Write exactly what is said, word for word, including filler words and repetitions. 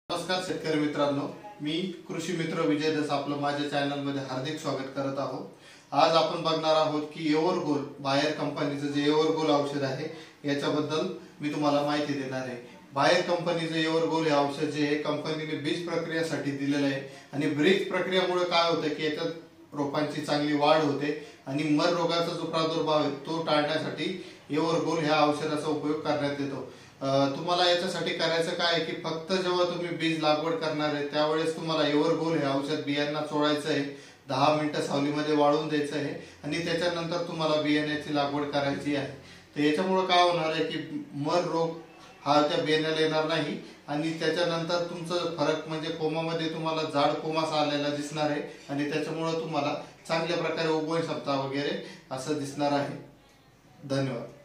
नमस्कार शेतकरी मित्रांनो, मी कृषी मित्र विजय दस आपलं माझ्या चॅनल मध्ये हार्दिक स्वागत करत आहोत। आज आपण बघणार आहोत की एव्हरगोल बायर कंपनीचं जे एव्हरगोल औषध आहे याच्याबद्दल मी तुम्हाला माहिती देणार आहे। बायर कंपनीचं एव्हरगोल हे औषध जे कंपनीने बीज प्रक्रियेसाठी दिलेलं आहे आणि बीज प्रक्रियेमुळे काय होतं की याच्यात रोपांची चांगली वाढ होते आणि मर रोगाचा जो प्रादुर्भाव आहे तो टाळण्यासाठी एव्हरगोल ह्या औषधाचा उपयोग करण्यात येतो। तुम्हाला याच्यासाठी करायचं काय आहे की फक्त जेव्हा तुम्ही बीज लागवड करणार आहे त्यावेळेस तुम्हाला एव्हरगोल हे औषध बियांना चोळायचं आहे, दहा मिनिटं सावलीमध्ये वाळून द्यायचं आहे आणि त्याच्यानंतर तुम्हाला बियाण्याची लागवड करायची आहे। तर याच्यामुळे काय होणार आहे की मर रोग हा त्या बियाण्याला येणार नाही आणि त्याच्यानंतर तुमचं फरक म्हणजे कोमामध्ये तुम्हाला जाड कोमास आलेला दिसणार आहे आणि त्याच्यामुळे तुम्हाला चांगल्या प्रकारे उगवण क्षमता वगैरे असं दिसणार आहे। धन्यवाद।